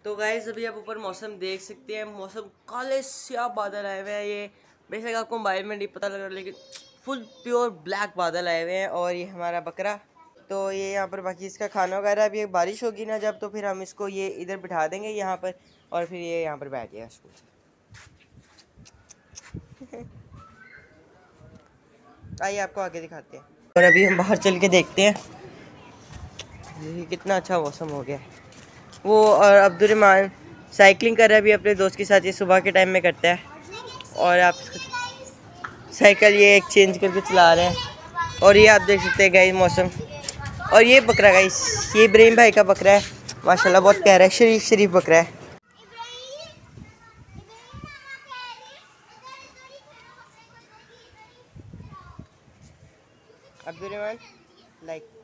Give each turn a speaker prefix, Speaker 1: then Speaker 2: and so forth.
Speaker 1: तो गाइस अभी आप ऊपर मौसम देख सकते हैं, मौसम काले स्याह बादल आए हुए हैं। ये बेशक आपको मोबाइल में नहीं पता लग रहा, लेकिन फुल प्योर ब्लैक बादल आए हुए हैं। और ये हमारा बकरा, तो ये यहाँ पर बाकी इसका खाना वगैरह, अभी बारिश होगी ना जब, तो फिर हम इसको ये इधर बिठा देंगे यहाँ पर, और फिर ये यहाँ पर बैठ जाएगा स्कूल से। आइए आपको आगे दिखाते हैं। और अभी हम बाहर चल के देखते हैं, ये कितना अच्छा मौसम हो गया है। वो और अब्दुर्रहमान साइकिलिंग कर रहा है अभी अपने दोस्त के साथ, ये सुबह के टाइम में करता है। और आप साइकिल ये एक्सचेंज करके चला रहे हैं। और ये आप देख सकते हैं गाइस मौसम। और ये बकरा गाइस, ये इब्राहिम भाई का बकरा है, माशाल्लाह बहुत प्यारा है, शरीफ शरीफ बकरा है। Abdurrahman like